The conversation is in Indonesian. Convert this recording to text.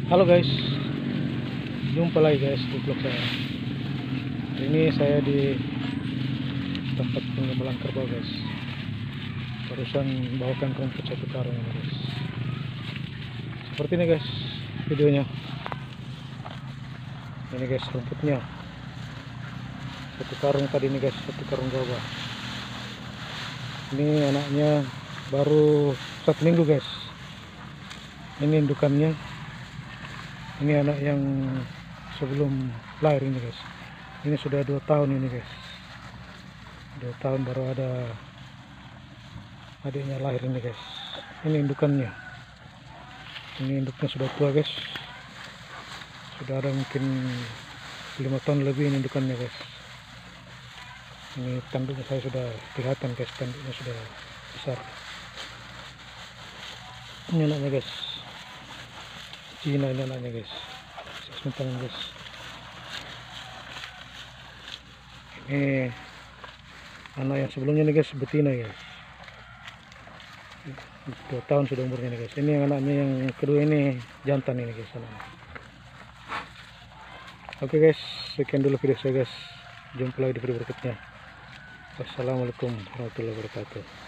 Halo guys, jumpa lagi guys di vlog saya. Hari ini saya di tempat pengembalan kerbau guys. Barusan bawakan rumput satu karung ini guys. Seperti ini guys videonya. Ini guys rumputnya. Satu karung tadi ini guys, satu karung gabah. Ini anaknya baru 1 minggu guys. Ini indukannya. Ini anak yang sebelum lahir ini guys. Ini sudah 2 tahun ini guys. 2 tahun baru ada adiknya lahir ini guys. Ini indukannya. Ini induknya sudah tua guys. Sudah ada mungkin 5 tahun lebih ini indukannya guys. Ini tanduknya saya sudah kelihatan guys, tanduknya sudah besar. Ini anaknya guys. Cina ini anaknya guys. Sebentar guys. Ini anak yang sebelumnya nih guys, betina ya. 2 tahun sudah umurnya nih guys. Ini yang anaknya yang kedua ini jantan ini guys anaknya. Oke guys, sekian dulu video saya guys. Jumpa lagi di video berikutnya. Wassalamualaikum warahmatullahi wabarakatuh.